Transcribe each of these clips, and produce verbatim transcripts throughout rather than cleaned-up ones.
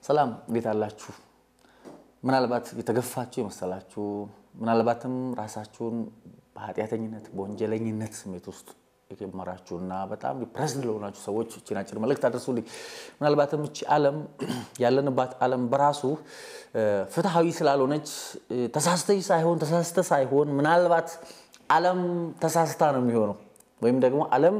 ሰላም እንዴት አላችሁ ምናልባት የተገፋችሁ ይመስላችሁ ምናልባትም ራሳችሁን በኃጢያተኝነት በወንጀለኝነት ስሜት ውስጥ የከመራችሁና በጣም ዲፕረስድ ለሆናችሁ ሰዎች እቺን አጭር መልእክት አድርሱልኝ ምናልባትም እቺ ዓለም ያለንባት ዓለም በራሱ ፍትሃዊ ስላልሆነች ተሳስተይ ሳይሆን ተሳስተ ሳይሆን ምናልባት ዓለም ተሳስታ ነው የሚሆነው ወይም ደግሞ ዓለም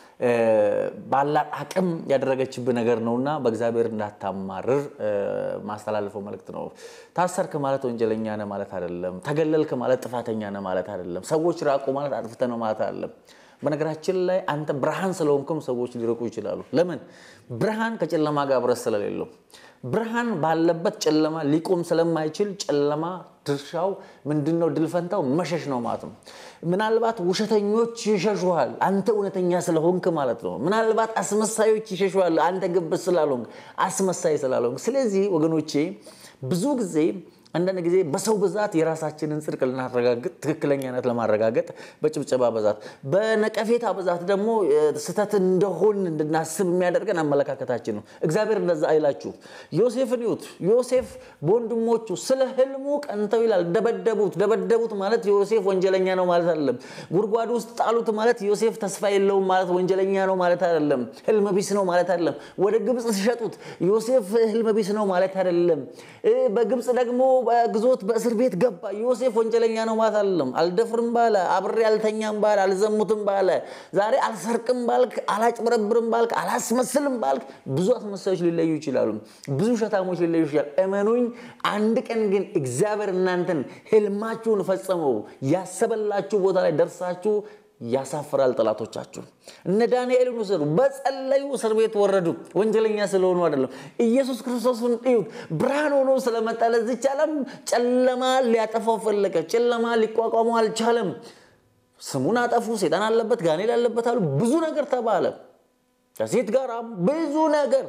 ባላት አቅም ያደረገችብ ነገር ነውና በእግዚአብሔር እንዳታማርር ማስተላለፈው መልእክት ነው ታሰርክ ማለት ወንጀለኛ ነህ ማለት አይደለም ተገለልክ ማለት ጥፋተኛ ነህ ማለት አይደለም ሰዎች ራቁ ማለት አጥፍተ ነው ማለት አይደለም በነገራችን ላይ አንተ ብርሃን ስለሆንኩም ሰዎች ሊርቁ ይችላሉ ለምን ብርሃን ከጨለማ ጋር አብረስ ስለሌለው ብርሃን ባለበት ጨለማ ሊቆም ስለማይችል ጨለማ ድርሻው ምንድነው ድልፈንታው መሸሽ ነው ማለት ነው ምናልባት ውሸተኞች ይሸሹሃል አንተ እውነተኛ ስለሆንክ ማለት ነው ምናልባት አስመሳዮች ይሸሹሃል አንተ ግብስ ስላልሆንክ አስመሳይ ስላልሆንክ ስለዚህ ወገኖቼ ብዙ ጊዜ አንዳንድ ጊዜ በሰው ብዛት የራሳችንን ጽድቅ ለማረጋገጥ ትክክለኛነት ለማረጋገጥ በጭብጨባ ብዛት በነቀፌታ ብዛት ደግሞ ስተት እንደሆን እንድናስብ የሚያደርገን አመለካከታችን ነው እግዚአብሔር እንደዛ አይላችሁ ዮሴፍን ይሁት ዮሴፍ ወንድሞቹ ስለ ህልሙ ቀንተው ይላል ደበደቡት ደበደቡት ማለት ዮሴፍ ወንጀለኛ ነው ማለት አይደለም ጉርጓድ ውስጥ ጣሉት ማለት ዮሴፍ ተስፋ የለውም ማለት ወንጀለኛ ነው ማለት አይደለም ህልም ቢስ ነው ማለት አይደለም ወደ ግብጽ ሲሸጡት ዮሴፍ ህልም ቢስ ነው ማለት አይደለም በግብጽ ደግሞ በግዞት በእስር ቤት ገባ ዮሴፍ ወንጀለኛ ነው ማለት አይደለም አልደፍርም ባለ አብሬ አልተኛም ባለ አልዘሙትም ባለ ዛሬ አልሰርቅም ባልክ አላጭበረብርም ባልክ አላስመስልም ባልክ ብዙ አስመሳዮች ሊለዩ ይችላሉ ብዙ ሸታሞች ሊለዩ ይችላሉ እመኑኝ አንድ ቀን ግን እግዚአብሔር እናንተን ህልማችሁን ፈጸመው ያሰበላችሁ ቦታ ላይ ደርሳችሁ ያሳፍራል ጠላቶቻችሁ እነ ዳንኤልን ወሰዱ በጸለዩ እስር ቤት ወረዱ ወንጀለኛ ስለሆኑ አይደለም ኢየሱስ ክርስቶስን እዩት ብርሃን ሆኖ ስለመጣ ለዚህ ዓለም ጨለማ ሊያጠፋው ፈለገ ጨለማ ሊቋቋመው አልቻለም ስሙን አጠፉ ሰይጣን አለበት ጋኔል አለበት አሉ ብዙ ነገር ተባለ ከሴት ጋር ብዙ ነገር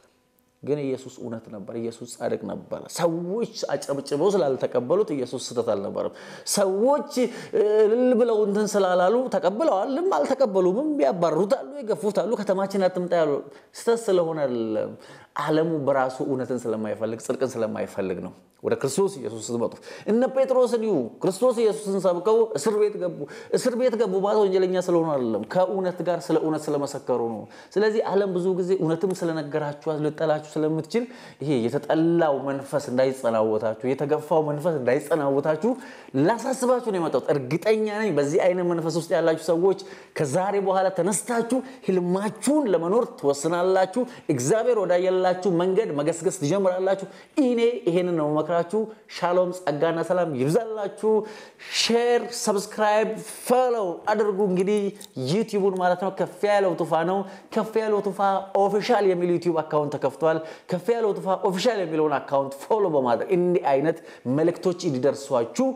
ግን ኢየሱስ እውነት ነበር ኢየሱስ ጻድቅ ነበር ሰዎች አጨብጭበው ስላልተቀበሉት ኢየሱስ ስተት አልነበረም ሰዎች ልብለው እንትን ስላላሉ ተቀበለዋልም አልተቀበሉም ቢያባሩታሉ ይገፉታሉ ከተማችን አጥምጣ ያሉ ስተት ስለሆነ አይደለም ዓለሙ በራሱ እውነትን ስለማይፈልግ ጽድቅን ስለማይፈልግ ነው ወደ ክርስቶስ ኢየሱስ ተመጡ እነ ጴጥሮስን ይሁ ክርስቶስ ኢየሱስን ሰብከው እስር ቤት ገቡ እስር ቤት ገቡ ማለት ወንጀለኛ ስለሆነ አይደለም ከእውነት ጋር ስለ እውነት ስለመሰከሩ ነው ስለዚህ ዓለም ብዙ ጊዜ እውነትም ስለነገራችሁ ልጠላችሁ ስለምትችል ይሄ የተጠላው መንፈስ እንዳይጸናወታችሁ የተገፋው መንፈስ እንዳይጸናወታችሁ ላሳስባችሁ ነው የመጣው እርግጠኛ ነኝ በዚህ አይነ መንፈስ ውስጥ ያላችሁ ሰዎች ከዛሬ በኋላ ተነስታችሁ ህልማችሁን ለመኖር ተወስናላችሁ እግዚአብሔር ወዳየላችሁ መንገድ መገስገስ ትጀምራላችሁ እኔ ይሄንን ነው መከራችሁ ሻሎም ጸጋና ሰላም ይብዛላችሁ ሼር ሰብስክራይብ ፎሎ አድርጉ እንግዲህ ዩቲዩብን ማለት ነው ከፍ ያለው ቱፋ ነው ከፍ ያለው ቱፋ ኦፊሻል የሚል ዩቲዩብ አካውንት ተከፍቷል ከፍ ያለው ቱፋ ኦፊሻል የሚለውን አካውንት ፎሎ በማድረግ እንዲህ አይነት መልእክቶች እንዲደርሷችሁ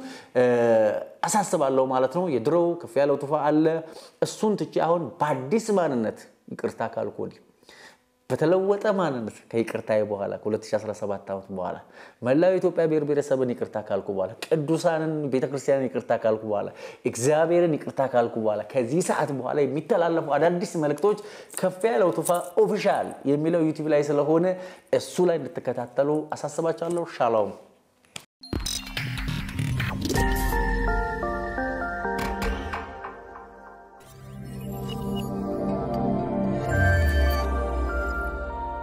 አሳስባለሁ ማለት ነው የድሮው ከፍ ያለው ቱፋ አለ እሱን ትቼ አሁን በአዲስ ማንነት ይቅርታ ካልኩኝ በተለወጠ ማንነት ከይቅርታዬ በኋላ ከ2017 ዓመት በኋላ መላው ኢትዮጵያ ብሔር ብሔረሰብን ይቅርታ ካልኩ በኋላ ቅዱሳንን ቤተክርስቲያንን ይቅርታ ካልኩ በኋላ እግዚአብሔርን ይቅርታ ካልኩ በኋላ ከዚህ ሰዓት በኋላ የሚተላለፉ አዳዲስ መልእክቶች ከፍ ያለው ቱፋ ኦፊሻል የሚለው ዩቲዩብ ላይ ስለሆነ እሱ ላይ እንድትከታተሉ አሳስባችኋለሁ ሻሎም